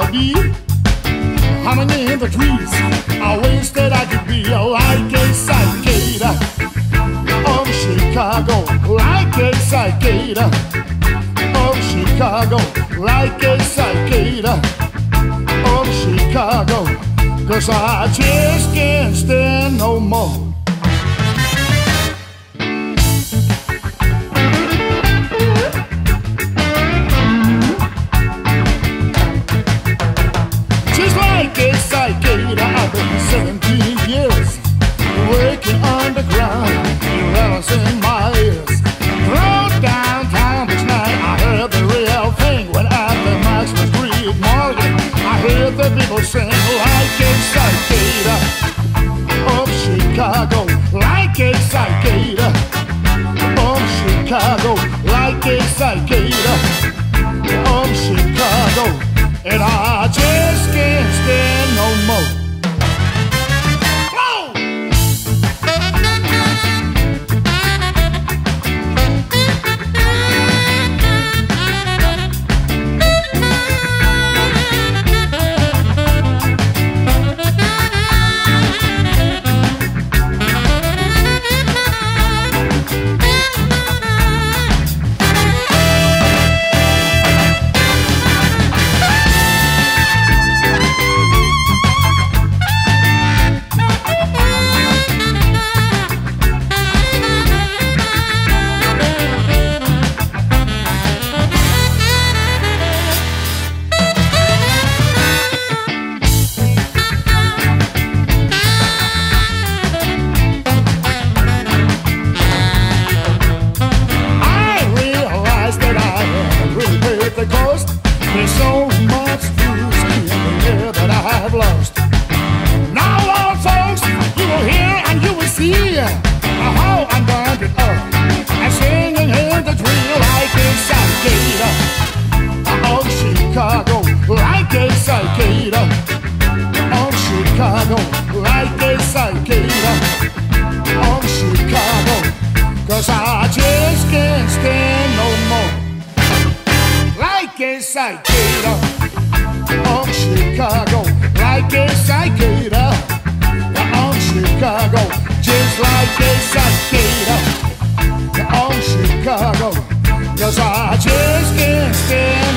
to be. Humming in the trees, I wish that I could be like a cicada of Chicago, like a cicada of Chicago, like a cicada of Chicago, 'cause I just can't stand no more. Like a cicada, I've been 17 years working underground, rattles in my ears. Rode downtown this night, I heard the real thing when at the Maxwell Street Market I heard the people sing like a cicada of Chicago, like a cicada of Chicago, like a cicada of Chicago. And I just can't stand no more. Whoa! There's so much to see in the year that I have lost. Now, old folks, you will hear and you will see how I'm burned it up. I'm singing in the drill like a cicada of Chicago, like a cicada of Chicago, like a cicada of Chicago, 'cause I just can't stand no more. Like a cicada of Chicago, like a cicada of Chicago, just like a cicada of Chicago, 'cause I just can't stand